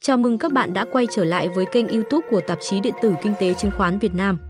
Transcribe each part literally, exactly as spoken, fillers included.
Chào mừng các bạn đã quay trở lại với kênh YouTube của tạp chí điện tử Kinh tế Chứng khoán Việt Nam.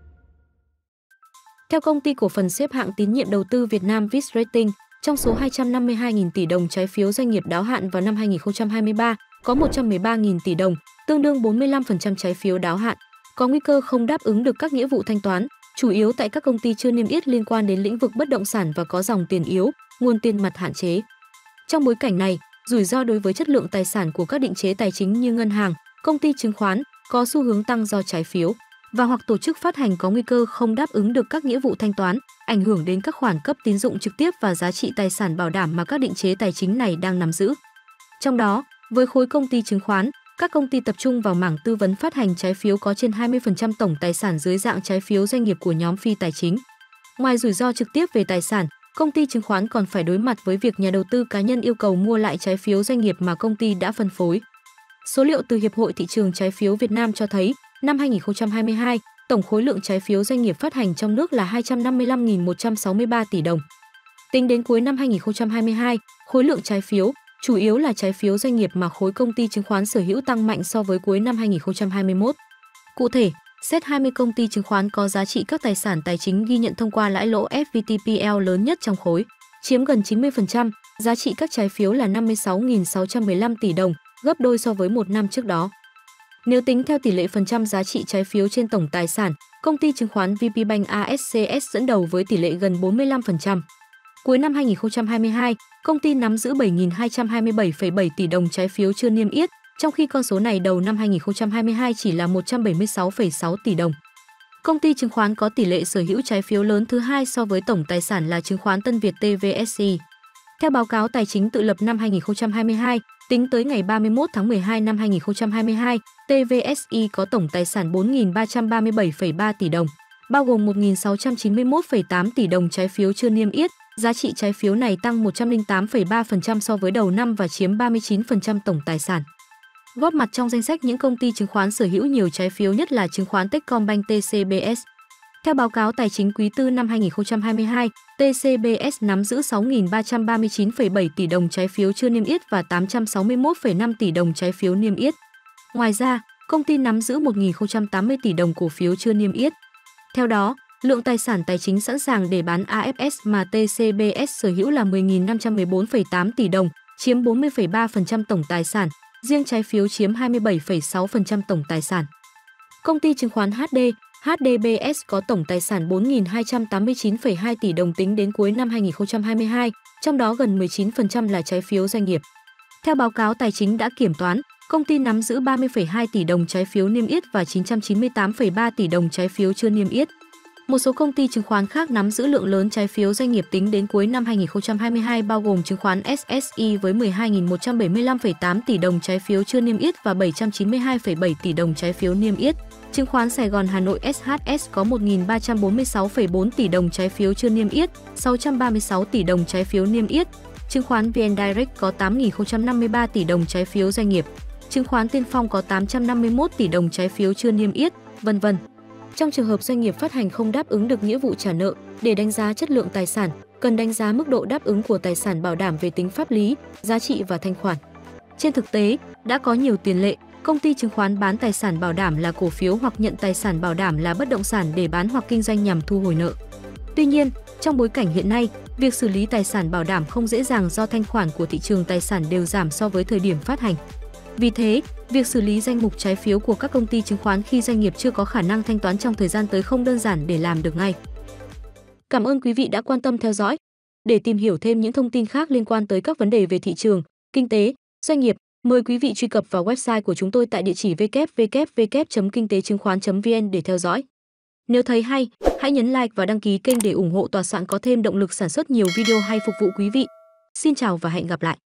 Theo công ty cổ phần xếp hạng tín nhiệm đầu tư Việt Nam Fitch Ratings, trong số hai trăm năm mươi hai nghìn tỷ đồng trái phiếu doanh nghiệp đáo hạn vào năm hai nghìn không trăm hai mươi ba, có một trăm mười ba nghìn tỷ đồng, tương đương bốn mươi lăm phần trăm trái phiếu đáo hạn, có nguy cơ không đáp ứng được các nghĩa vụ thanh toán, chủ yếu tại các công ty chưa niêm yết liên quan đến lĩnh vực bất động sản và có dòng tiền yếu, nguồn tiền mặt hạn chế. Trong bối cảnh này, rủi ro đối với chất lượng tài sản của các định chế tài chính như ngân hàng, công ty chứng khoán có xu hướng tăng do trái phiếu và hoặc tổ chức phát hành có nguy cơ không đáp ứng được các nghĩa vụ thanh toán, ảnh hưởng đến các khoản cấp tín dụng trực tiếp và giá trị tài sản bảo đảm mà các định chế tài chính này đang nắm giữ. Trong đó, với khối công ty chứng khoán, các công ty tập trung vào mảng tư vấn phát hành trái phiếu có trên hai mươi phần trăm tổng tài sản dưới dạng trái phiếu doanh nghiệp của nhóm phi tài chính. Ngoài rủi ro trực tiếp về tài sản, công ty chứng khoán còn phải đối mặt với việc nhà đầu tư cá nhân yêu cầu mua lại trái phiếu doanh nghiệp mà công ty đã phân phối. Số liệu từ Hiệp hội Thị trường Trái phiếu Việt Nam cho thấy, năm hai nghìn không trăm hai mươi hai, tổng khối lượng trái phiếu doanh nghiệp phát hành trong nước là hai trăm năm mươi lăm nghìn một trăm sáu mươi ba tỷ đồng. Tính đến cuối năm hai nghìn không trăm hai mươi hai, khối lượng trái phiếu, chủ yếu là trái phiếu doanh nghiệp mà khối công ty chứng khoán sở hữu tăng mạnh so với cuối năm hai nghìn không trăm hai mươi mốt. Cụ thể, xét hai mươi công ty chứng khoán có giá trị các tài sản tài chính ghi nhận thông qua lãi lỗ ép vê tê pê lờ lớn nhất trong khối, chiếm gần chín mươi phần trăm, giá trị các trái phiếu là năm mươi sáu nghìn sáu trăm mười lăm tỷ đồng, gấp đôi so với một năm trước đó. Nếu tính theo tỷ lệ phần trăm giá trị trái phiếu trên tổng tài sản, công ty chứng khoán vê pê Bank a ét xê ét dẫn đầu với tỷ lệ gần bốn mươi lăm phần trăm. Cuối năm hai nghìn không trăm hai mươi hai, công ty nắm giữ bảy nghìn hai trăm hai mươi bảy phẩy bảy tỷ đồng trái phiếu chưa niêm yết, trong khi con số này đầu năm hai nghìn không trăm hai mươi hai chỉ là một trăm bảy mươi sáu phẩy sáu tỷ đồng. Công ty chứng khoán có tỷ lệ sở hữu trái phiếu lớn thứ hai so với tổng tài sản là chứng khoán Tân Việt tê vê ét i. Theo báo cáo tài chính tự lập năm hai nghìn không trăm hai mươi hai, tính tới ngày ba mươi mốt tháng mười hai năm hai nghìn không trăm hai mươi hai, tê vê ét i có tổng tài sản bốn nghìn ba trăm ba mươi bảy phẩy ba tỷ đồng, bao gồm một nghìn sáu trăm chín mươi mốt phẩy tám tỷ đồng trái phiếu chưa niêm yết. Giá trị trái phiếu này tăng một trăm lẻ tám phẩy ba phần trăm so với đầu năm và chiếm ba mươi chín phần trăm tổng tài sản. Góp mặt trong danh sách những công ty chứng khoán sở hữu nhiều trái phiếu nhất là chứng khoán Techcombank tê xê bê ét. Theo báo cáo tài chính quý tư năm hai nghìn không trăm hai mươi hai, tê xê bê ét nắm giữ sáu nghìn ba trăm ba mươi chín phẩy bảy tỷ đồng trái phiếu chưa niêm yết và tám trăm sáu mươi mốt phẩy năm tỷ đồng trái phiếu niêm yết. Ngoài ra, công ty nắm giữ một nghìn không trăm tám mươi tỷ đồng cổ phiếu chưa niêm yết. Theo đó, lượng tài sản tài chính sẵn sàng để bán a ép ét mà tê xê bê ét sở hữu là mười nghìn năm trăm mười bốn phẩy tám tỷ đồng, chiếm bốn mươi phẩy ba phần trăm tổng tài sản, riêng trái phiếu chiếm hai mươi bảy phẩy sáu phần trăm tổng tài sản. Công ty chứng khoán hát đê, hát đê bê ét có tổng tài sản bốn nghìn hai trăm tám mươi chín phẩy hai tỷ đồng tính đến cuối năm hai nghìn không trăm hai mươi hai, trong đó gần mười chín phần trăm là trái phiếu doanh nghiệp. Theo báo cáo tài chính đã kiểm toán, công ty nắm giữ ba mươi phẩy hai tỷ đồng trái phiếu niêm yết và chín trăm chín mươi tám phẩy ba tỷ đồng trái phiếu chưa niêm yết. Một số công ty chứng khoán khác nắm giữ lượng lớn trái phiếu doanh nghiệp tính đến cuối năm hai nghìn không trăm hai mươi hai bao gồm chứng khoán ét ét i với mười hai nghìn một trăm bảy mươi lăm phẩy tám tỷ đồng trái phiếu chưa niêm yết và bảy trăm chín mươi hai phẩy bảy tỷ đồng trái phiếu niêm yết. Chứng khoán Sài Gòn Hà Nội ét hát ét có một nghìn ba trăm bốn mươi sáu phẩy bốn tỷ đồng trái phiếu chưa niêm yết, sáu trăm ba mươi sáu tỷ đồng trái phiếu niêm yết. Chứng khoán vê en Direct có tám nghìn không trăm năm mươi ba tỷ đồng trái phiếu doanh nghiệp. Chứng khoán Tiên Phong có tám trăm năm mươi mốt tỷ đồng trái phiếu chưa niêm yết, vân vân. Trong trường hợp doanh nghiệp phát hành không đáp ứng được nghĩa vụ trả nợ, để đánh giá chất lượng tài sản, cần đánh giá mức độ đáp ứng của tài sản bảo đảm về tính pháp lý, giá trị và thanh khoản. Trên thực tế, đã có nhiều tiền lệ, công ty chứng khoán bán tài sản bảo đảm là cổ phiếu hoặc nhận tài sản bảo đảm là bất động sản để bán hoặc kinh doanh nhằm thu hồi nợ. Tuy nhiên, trong bối cảnh hiện nay, việc xử lý tài sản bảo đảm không dễ dàng do thanh khoản của thị trường tài sản đều giảm so với thời điểm phát hành. Vì thế, việc xử lý danh mục trái phiếu của các công ty chứng khoán khi doanh nghiệp chưa có khả năng thanh toán trong thời gian tới không đơn giản để làm được ngay. Cảm ơn quý vị đã quan tâm theo dõi. Để tìm hiểu thêm những thông tin khác liên quan tới các vấn đề về thị trường, kinh tế, doanh nghiệp, mời quý vị truy cập vào website của chúng tôi tại địa chỉ w w w chấm kinh tế chứng khoán chấm vn để theo dõi. Nếu thấy hay, hãy nhấn like và đăng ký kênh để ủng hộ tòa soạn có thêm động lực sản xuất nhiều video hay phục vụ quý vị. Xin chào và hẹn gặp lại.